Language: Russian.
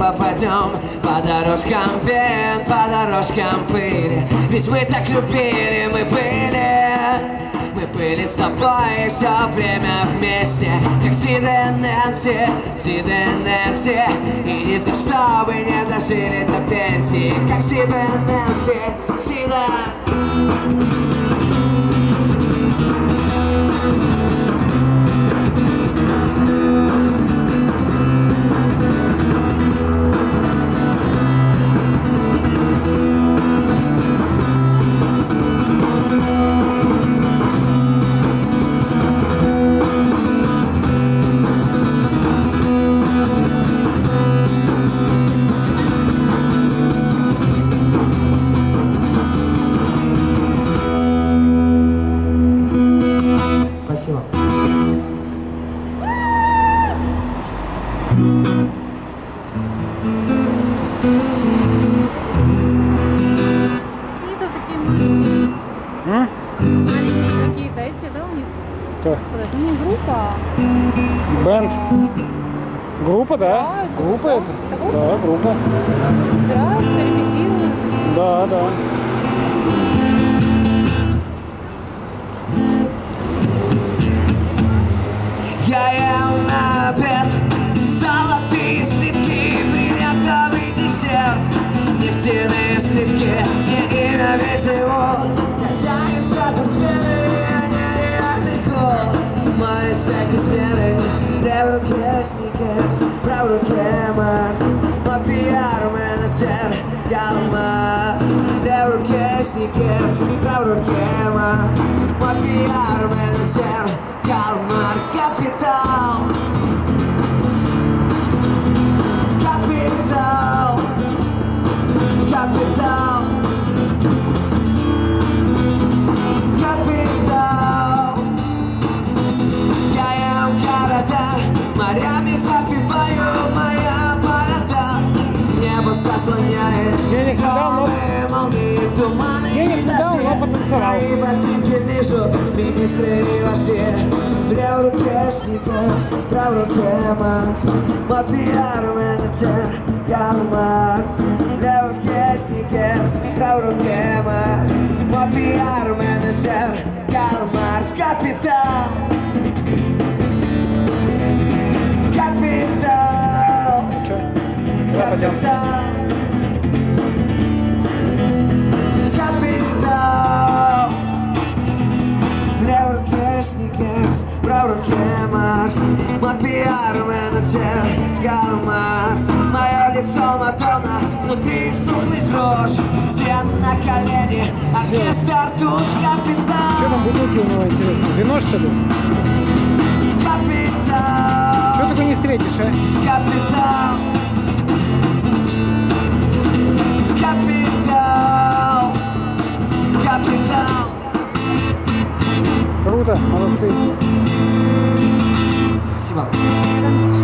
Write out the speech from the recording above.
попадем по дорожкам пен, по дорожкам пыли. Ведь мы так любили, мы были с тобой все время вместе, как Сид и Нэнси, и не за что бы не дожили до пенсии, как Сид и Нэнси, Сида. Спасибо. Какие-то такие маленькие. Маленькие какие-то эти, да, у них? Кто? Сказать, ну не группа. Бенд. Группа, да? Да, Группа да. это? Это группа? Да, группа. Собираются, репетируют. Да, да. Я ем на обед золотые слитки, бриллиантовый десерт, нефтяные сливки, не имя ведь его, хозяин стратосферы, нереальный кол. Мой респект из веры, лев в руке сникерс, прав в руке Марс, мой пиар-менеджер Карл Маркс. Лев в руке сникерс, прав в руке Марс, мой пиар-менеджер Карл Маркс. Капитал, капитал, капитал, капитал. Я ем города, морями запиваю моя борода. Небо заслоняет Денег не дал, но... кроны, молнии, туманы Денег и не дал, но дожди. потанцевал. Мои ботинки лижут министры и вожди. Лев в руке сникерс, прав в руке Марс, мой пиар-менеджер Карл Маркс. Лев в руке сникерс, прав в руке Марс, мой пиар-менеджер Карл Маркс. Капитал, капитал, Че? Куда пойдем? Капитал. В левой руке сникерс, в правой руке Марс, мой пиар-менеджер Карл Маркс. Мое лицо Мадонна, внутри струны грош, все на колени, оркестр туш. Что Капитал, там бутылки у него интересно? Вино, что ли? капитал, Что такое не встретишь, а? капитал, капитал, капитал. Круто, молодцы. Спасибо.